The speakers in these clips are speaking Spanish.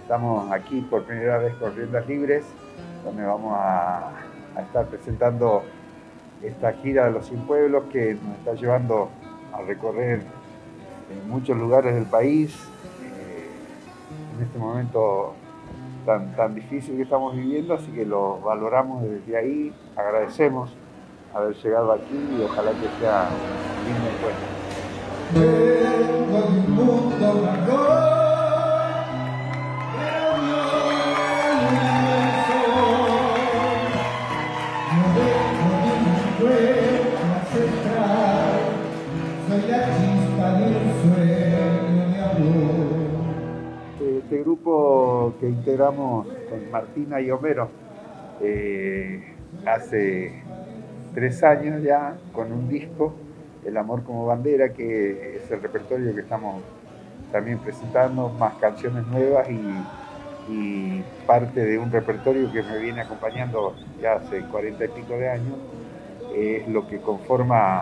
Estamos aquí por primera vez con Riendas Libres, donde vamos a estar presentando esta gira de los 100 pueblos que nos está llevando a recorrer en muchos lugares del país. En este momento tan difícil que estamos viviendo, así que lo valoramos desde ahí, agradecemos haber llegado aquí y ojalá que sea un lindo encuentro. Vengo de un mundo mejor, pero no vengo de un sueño ancestral, soy la chispa de un sueño de amor. Este grupo que integramos con Martina y Homero hace 3 años ya, con un disco, El Amor como Bandera, que es el repertorio que estamos también presentando, más canciones nuevas y parte de un repertorio que me viene acompañando ya hace 40 y pico de años, es lo que conforma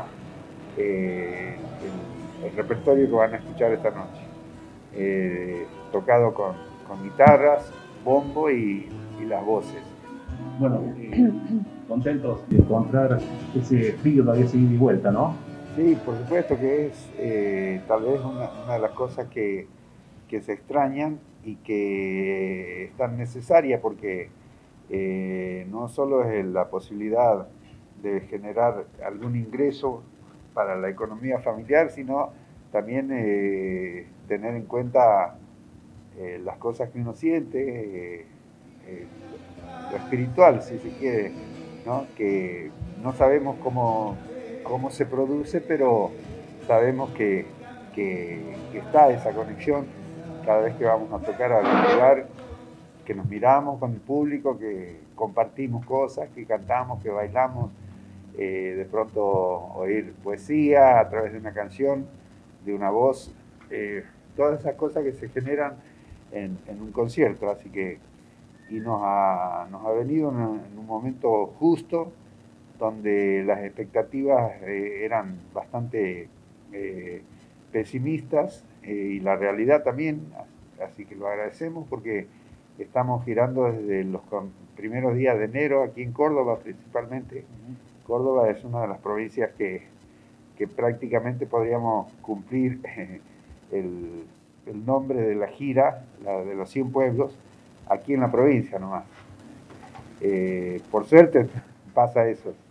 el repertorio que van a escuchar esta noche. Tocado con guitarras, bombo y las voces. Bueno, contentos de encontrar ese espíritu de ida y vuelta, ¿no? Sí, por supuesto que es tal vez una de las cosas que se extrañan y que es tan necesaria porque no solo es la posibilidad de generar algún ingreso para la economía familiar, sino también tener en cuenta las cosas que uno siente, lo espiritual, si se quiere, ¿no? Que no sabemos cómo se produce, pero sabemos que está esa conexión cada vez que vamos a tocar a algún lugar, que nos miramos con el público, que compartimos cosas, que cantamos, que bailamos, de pronto oír poesía a través de una canción, de una voz, todas esas cosas que se generan en un concierto, así que nos ha venido en un momento justo, donde las expectativas eran bastante pesimistas y la realidad también, así que lo agradecemos porque estamos girando desde los primeros días de enero aquí en Córdoba principalmente. Córdoba es una de las provincias que prácticamente podríamos cumplir el nombre de la gira, la de los 100 pueblos, aquí en la provincia nomás. Por suerte pasa eso.